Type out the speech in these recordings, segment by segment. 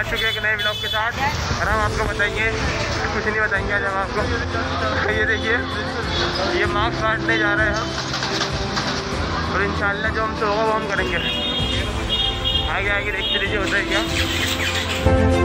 आ चुके हैं एक नए ब्लॉग के साथ और हम आपको बताएंगे कुछ नहीं बताएंगे आज हम आपको। ये देखिए ये मास्क काटने जा रहे हैं हम और इंशाल्लाह जो हमसे होगा वो हम करेंगे। आगे आगे देखते रहिए होता है क्या।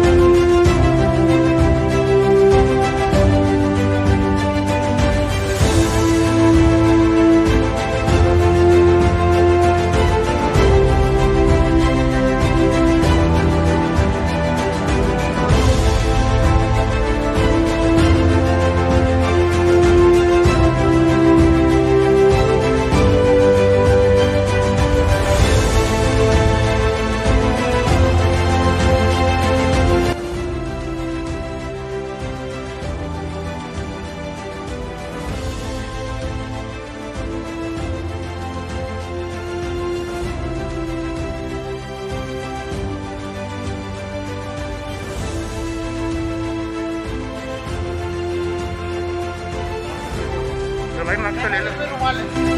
तो भाई मास्क तो ले लो।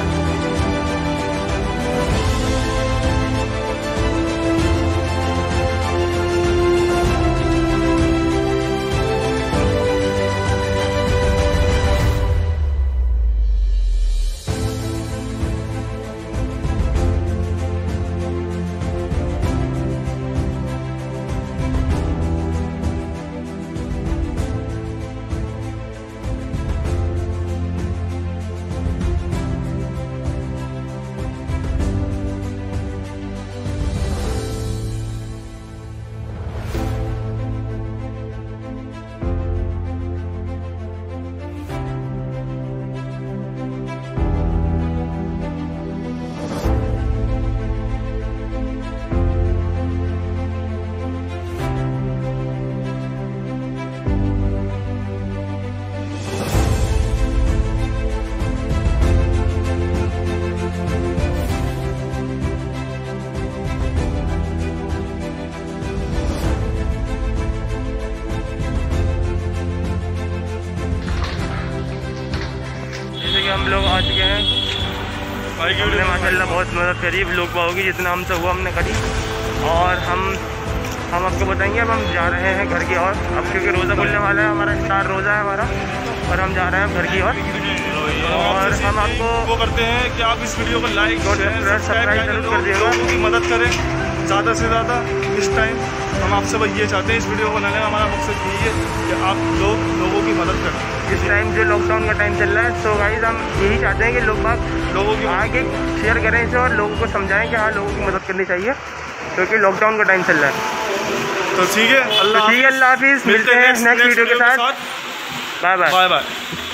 हम लोग आ चुके हैं भाई, हमने माशाल्लाह बहुत मदद करी लोग पाओगी जितना हमसे हुआ हमने करी। और हम आपको बताएंगे अब हम जा रहे हैं घर की ओर अब, क्योंकि रोज़ा खुलने वाला है, हमारा स्टार रोज़ा है हमारा और हम जा रहे हैं घर की ओर। और हम आपको वो करते हैं कि आप इस वीडियो को लाइक सब्सक्राइब जरूर कर दिएगा, लोगों की मदद करें ज़्यादा से ज़्यादा। इस टाइम हम आपसे बस ये चाहते हैं, इस वीडियो को बनाने का हमारा मकसद यही है कि आप लोगों की मदद करें। इस टाइम जो लॉकडाउन का टाइम चल रहा है, तो गाइस हम यही चाहते हैं कि लोगों की आगे शेयर करें इसे और लोगों को समझाएं कि हाँ लोगों की मदद करनी चाहिए, क्योंकि लॉकडाउन का टाइम चल रहा है। तो ठीक है, अल्लाह हाफिज़, मिलते हैं नेक्स्ट वीडियो के साथ। Bye bye.